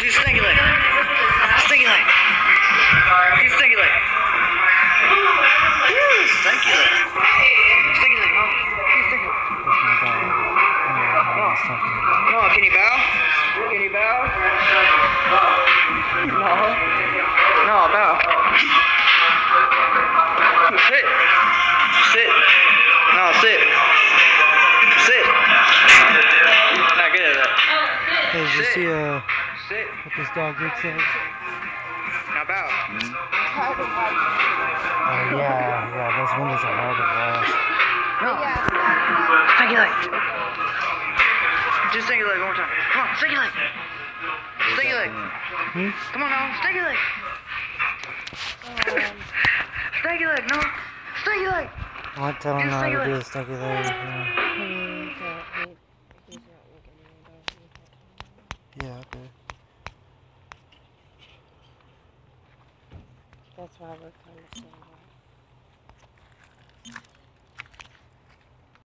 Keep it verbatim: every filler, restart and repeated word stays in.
Do stinky leg. Stinky leg. Do stinky leg. Woo, stinky leg. Stinky leg, huh? Do stinky leg. No, can you bow? Can you bow? No. No, bow. Sit. Sit. No, sit. Sit. Not good at that. Hey, did you Sit. see uh, Sit. what this dog did say? Now bow. Oh yeah, yeah, those windows are hard to wash. No. Stinky leg. Just stinky leg one more time. Come on, stinky leg. Stinky leg. Hmm? Come on now, stinky leg. Stinky leg, no. Stinky leg. I want to tell him how to do the stinky leg. Yeah, yeah, okay. That's why we're kind of saying that.